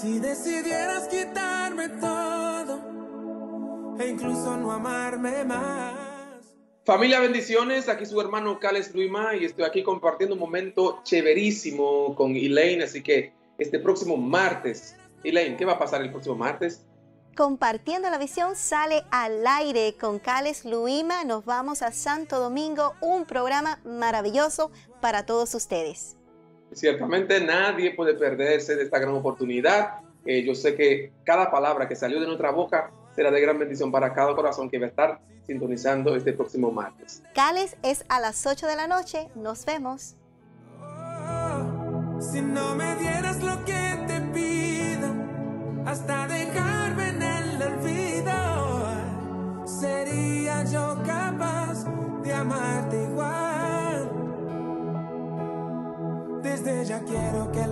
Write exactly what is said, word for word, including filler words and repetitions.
Si decidieras quitarme todo e incluso no amarme más. Familia, bendiciones. Aquí su hermano Cales Luima y estoy aquí compartiendo un momento chéverísimo con Elaine. Así que este próximo martes, Elaine, ¿qué va a pasar el próximo martes? Compartiendo la Visión sale al aire con Cales Luima. Nos vamos a Santo Domingo, un programa maravilloso para todos ustedes. Ciertamente nadie puede perderse de esta gran oportunidad. Eh, yo sé que cada palabra que salió de nuestra boca será de gran bendición para cada corazón que va a estar sintonizando este próximo martes. Cales es a las ocho de la noche. Nos vemos. Oh, si no me dieras lo que te pido, hasta dejarme en el olvido, sería yo capaz de amarte igual. Desde ya quiero que